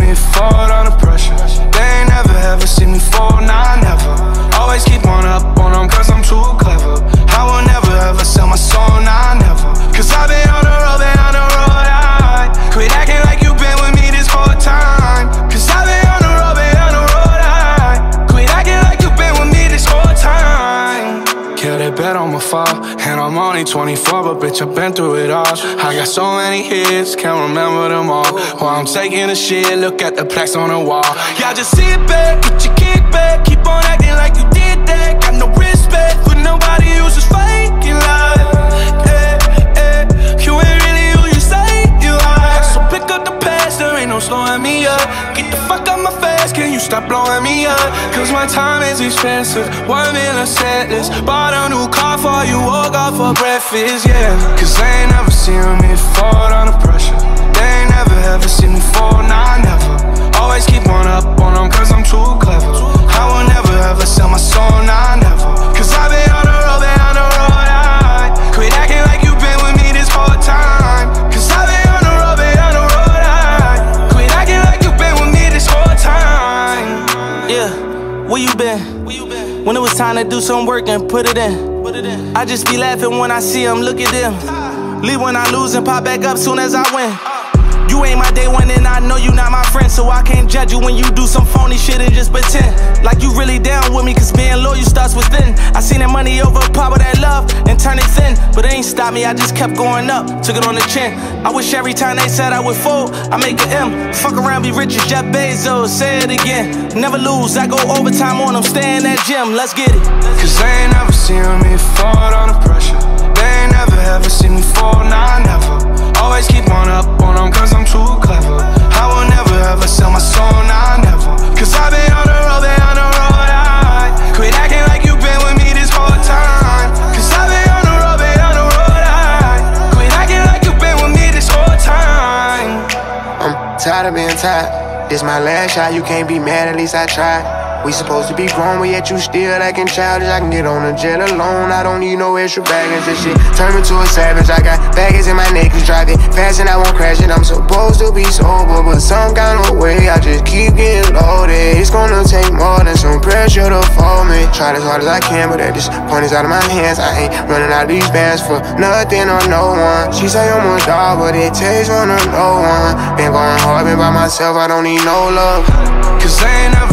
me fall under pressure. They ain't never ever see me fall, nah, never. Always keep on up on them cause I'm too clever. I will never ever sell my soul, nah, never. Cause I've been on the road, I quit acting like you been with me this whole time. Cause I've been on the road, I quit acting like you been with me this whole time. Yeah, they bet I'ma fall, and I'm only 24, but bitch, I've been through it all. I got so many hits, can't remember them all. While I'm taking a shit, look at the plaques on the wall. Y'all just sit back, get your kick back, keep on acting like you did that. Got no respect for nobody who's just faking love. You ain't really who you say you are. So pick up the past, there ain't no slowing me up. Get the fuck out my face, can you stop blowing me up? Cause my time is expensive, 1 million set list. Bought a new car for you, woke up for breakfast, yeah. Cause they ain't never seen me fall under pressure. They ain't never ever seen me fall, nah, never. Always keep on up on them cause I'm too clever. I will never ever sell my soul, nah, never. Cause I've been on the road, I quit acting like you been with me this whole time. Cause I've been on the road, I quit acting like you been with me this whole time. Yeah, where you been? When it was time to do some work and put it in. I just be laughing when I see them, look at them. Leave when I lose and pop back up soon as I win. You ain't my day one and I know you not my friend, so I can't judge you when you do some phony shit and just pretend like you really down with me, cause being loyal starts within. I seen that money overpower that love and turn it thin, but it ain't stop me, I just kept going up, took it on the chin. I wish every time they said I would fold, I make an M. Fuck around, be rich as Jeff Bezos, say it again. Never lose, I go overtime on them, stay in that gym, let's get it. Cause they ain't never seen me fall under pressure. They ain't never ever seen me fall, nah, never. Always keep on up on them cause I'm too clever. I will never ever sell my soul, nah, never. Cause I've been on the road, I quit acting like you been with me this whole time. Cause I've been on the road, I quit acting like you been with me this whole time. I'm tired of being tired. This my last shot, you can't be mad, at least I tried. We supposed to be grown, but yet you still acting childish. I can get on the jet alone, I don't need no extra baggage. This shit turn me to a savage. I got baggage in my neck, cause drive it fast and I won't crash it. I'm supposed to be sober, but some kind of way I just keep getting loaded. It's gonna take more than some pressure to fold me. Try as hard as I can, but at this point it's out of my hands. I ain't running out of these bands for nothing or no one. She say I'm a dog, but it takes one or no one. Been going hard, been by myself, I don't need no love. Cause they ain't never